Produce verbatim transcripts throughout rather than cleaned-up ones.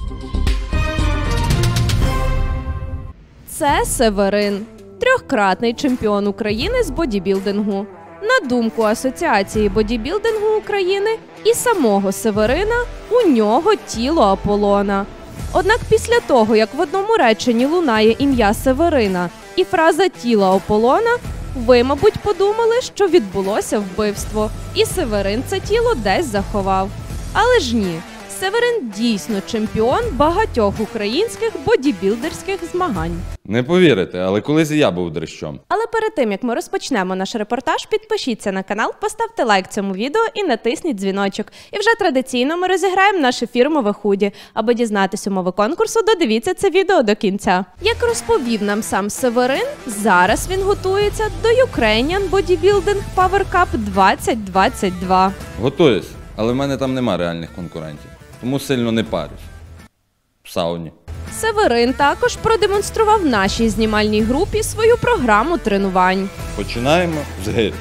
Це Северин, трьохкратний чемпіон України з бодібілдингу. На думку Асоціації бодібілдингу України і самого Северина, у нього тіло Аполлона. Однак після того, як в одному реченні лунає ім'я Северина і фраза «тіло Аполлона», ви, мабуть, подумали, що відбулося вбивство, і Северин це тіло десь заховав. Але ж ні, Северин дійсно чемпіон багатьох українських бодібілдерських змагань. Не повірите, але колись і я був дрищом. Але перед тим, як ми розпочнемо наш репортаж, підпишіться на канал, поставте лайк цьому відео і натисніть дзвіночок. І вже традиційно ми розіграємо наше фірмове худі. Аби дізнатись умови конкурсу, додивіться це відео до кінця. Як розповів нам сам Северин, зараз він готується до Ukrainian Bodybuilding Power Cup двадцять двадцять два. Готуюсь, але в мене там нема реальних конкурентів. Тому сильно не парюсь. В сауні. Северин також продемонстрував нашій знімальній групі свою програму тренувань. Починаємо з гир.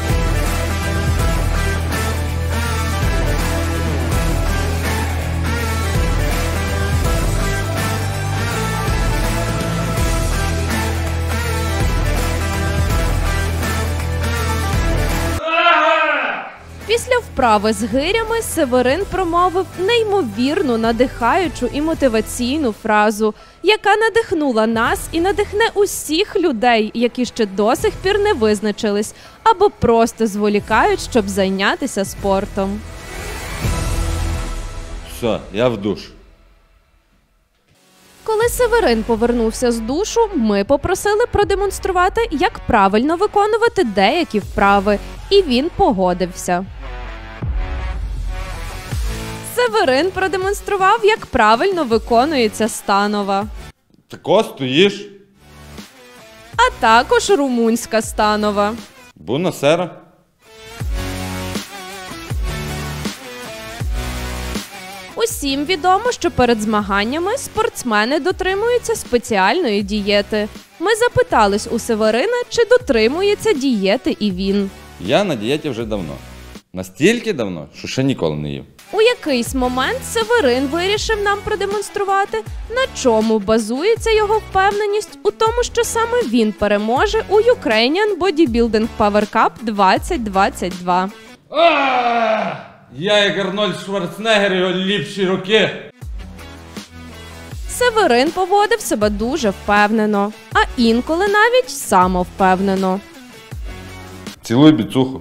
Після вправи з гирями Северин промовив неймовірну, надихаючу і мотиваційну фразу, яка надихнула нас і надихне усіх людей, які ще до сих пір не визначились або просто зволікають, щоб зайнятися спортом. Все, я в душ. Коли Северин повернувся з душу, ми попросили продемонструвати, як правильно виконувати деякі вправи, і він погодився. Северин продемонстрував, як правильно виконується станова. Тако стоїш? А також румунська станова. Буна сера. Усім відомо, що перед змаганнями спортсмени дотримуються спеціальної дієти. Ми запитались у Северина, чи дотримується дієти і він. Я на дієті вже давно. Настільки давно, що ще ніколи не їв. У якийсь момент Северин вирішив нам продемонструвати, на чому базується його впевненість у тому, що саме він переможе у Ukrainian Bodybuilding Power Cup двадцять двадцять два. Я як Арнольд Шварценеггер його ліпші роки. Северин поводив себе дуже впевнено, а інколи навіть самовпевнено. Цілуй біцуху.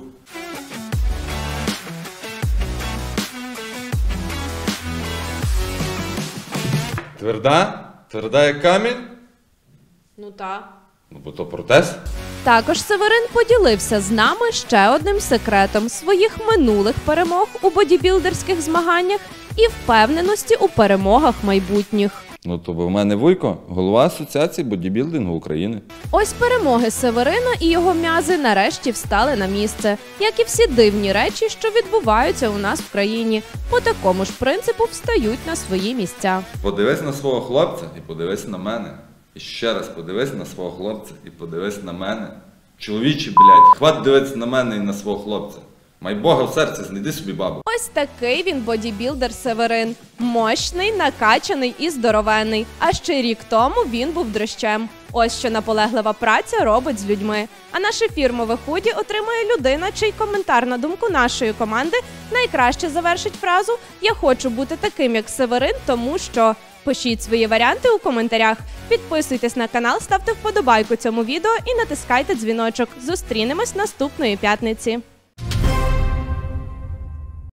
Тверда? Тверда як камінь? Ну так. Ну, бо то протез. Також Северин поділився з нами ще одним секретом своїх минулих перемог у бодібілдерських змаганнях і впевненості у перемогах майбутніх. Ну, то бо в мене Вуйко, голова Асоціації бодібілдингу України. Ось перемоги Северина і його м'язи нарешті встали на місце, як і всі дивні речі, що відбуваються у нас в країні. По такому ж принципу встають на свої місця. Подивись на свого хлопця і подивись на мене. І ще раз подивись на свого хлопця і подивись на мене. Чоловічі, блядь, хват дивитися на мене і на свого хлопця. Май Бога в серці, знайди собі бабу. Ось такий він бодібілдер Северин. Мощний, накачаний і здоровенний. А ще рік тому він був дрищем. Ось що наполеглива праця робить з людьми. А наше фірмове худі отримує людина, чий коментар на думку нашої команди найкраще завершить фразу «Я хочу бути таким, як Северин, тому що…». Пишіть свої варіанти у коментарях. Підписуйтесь на канал, ставте вподобайку цьому відео і натискайте дзвіночок. Зустрінемось наступної п'ятниці.